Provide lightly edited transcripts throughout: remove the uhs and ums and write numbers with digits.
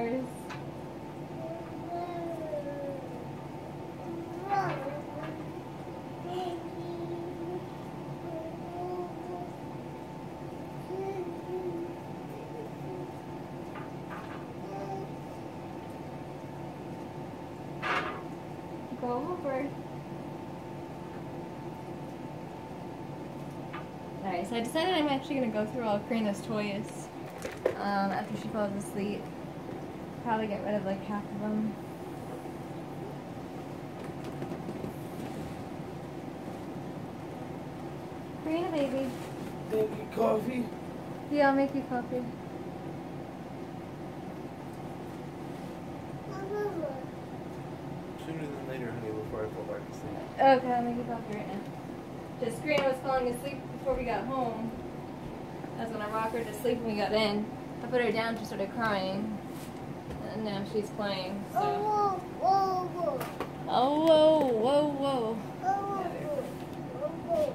cars. Go over. Alright, so I decided I'm actually going to go through all of Karina's toys after she falls asleep. Probably get rid of like half of them. Karina, baby. Make you coffee? Yeah, I'll make you coffee. Sooner than later, honey, before I fall back asleep. Okay, I'll make you coffee right now. Just Karina was falling asleep before we got home. That's when I rocked her to sleep when we got in. I put her down, she started crying. And now she's playing, so. Oh, whoa, whoa, Oh, whoa, whoa, whoa. whoa, whoa.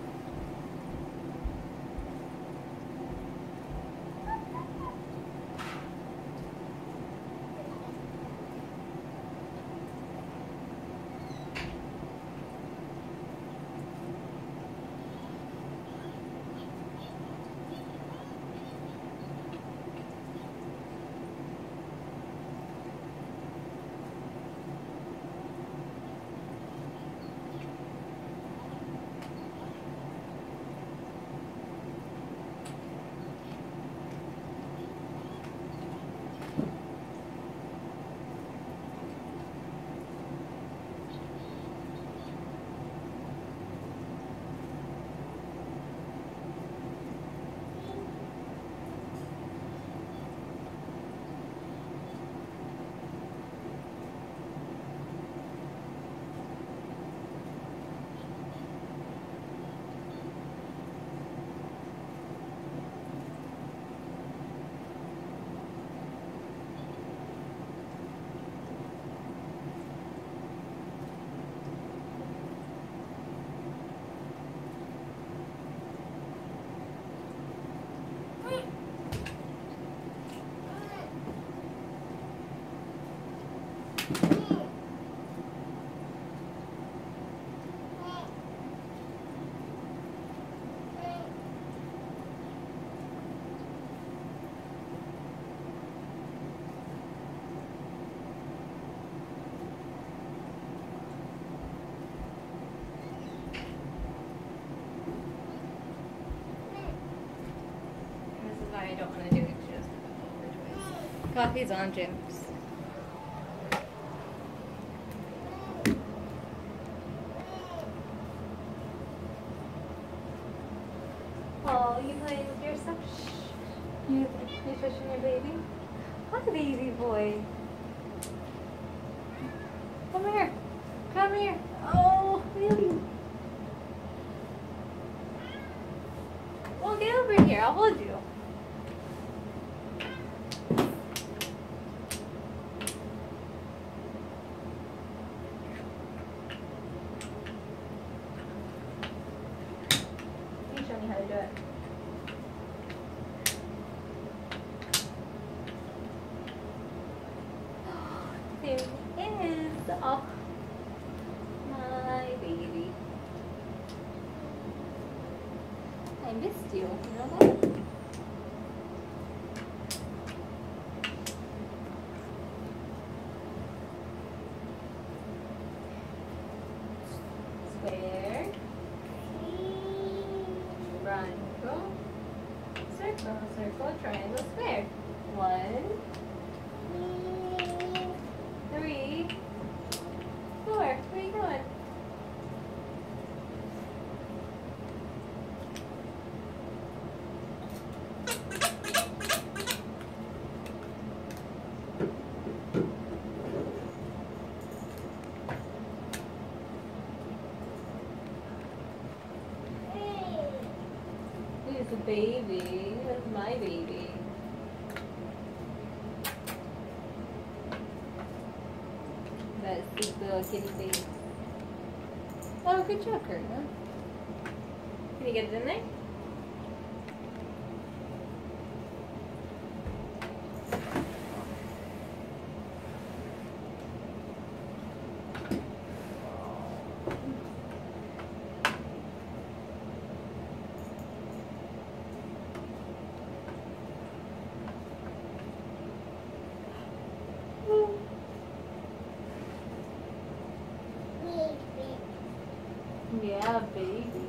This is why I don't want to do extras over toys. Coffee's on, James. Oh, you playing with your stuff? Shh. You pushing your baby? Hi, baby boy. Come here. Come here. Oh, baby. Well, get over here. I'll hold you. You show me how to do it. There he is. Oh, my baby. I missed you. You know that? Square. Triangle. Circle. Circle. Triangle. Square. 1, 3, 4. Where are you going? Who's the baby? That's my baby. That's the little kitty baby. Oh, good job, Karina. Can you get it in there? Yeah, baby.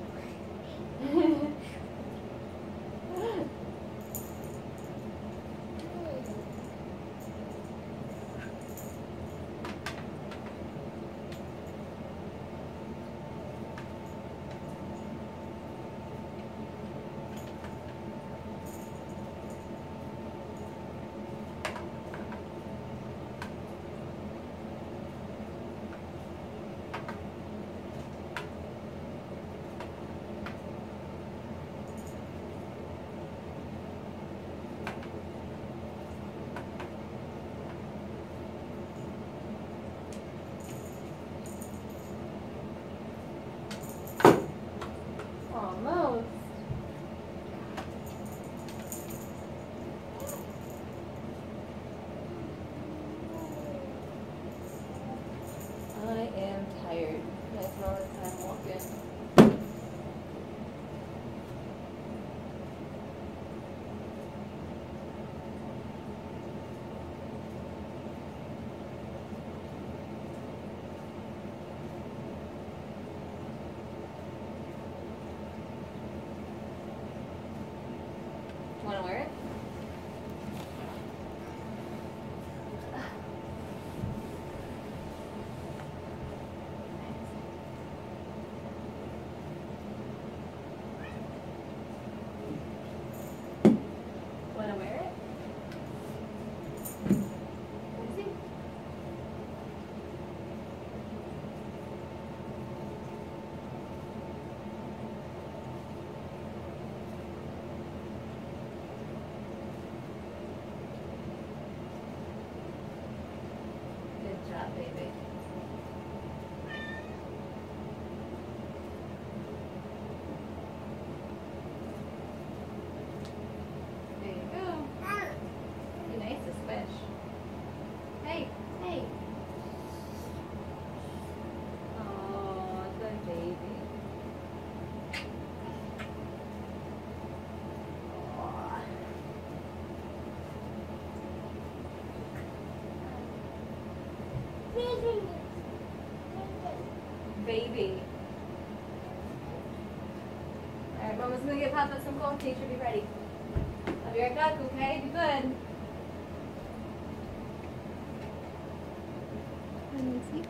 Almost. I am tired. I spent all this time walking. Want to wear it? Want to wear it? Let me see. Good job, baby. There you go. Be nice to squish. Hey, hey. Oh, good baby. Aw. Baby. Alright, Mama's gonna get Papa some cold tea. Should be ready. I'll be right back, okay? Be good. Let me see.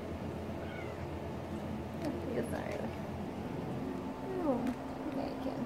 Yes, sorry. Oh, okay, I can.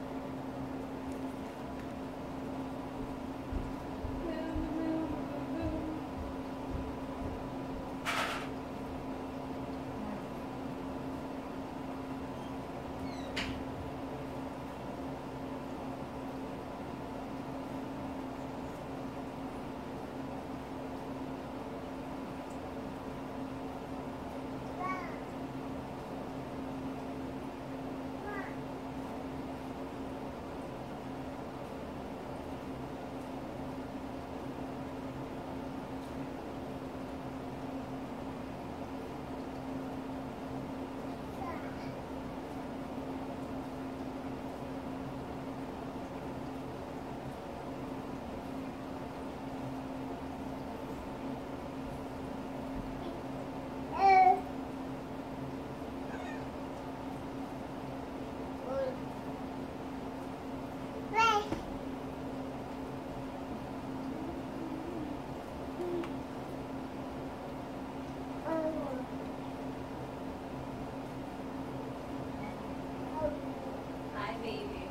Hi, baby.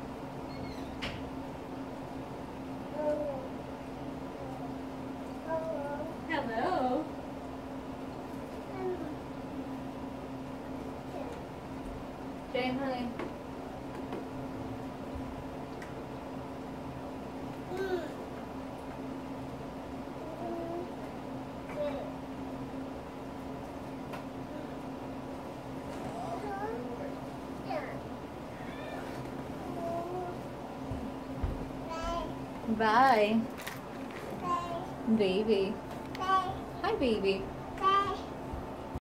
Hello. Jane, honey. Bye. Baby. Hi, baby.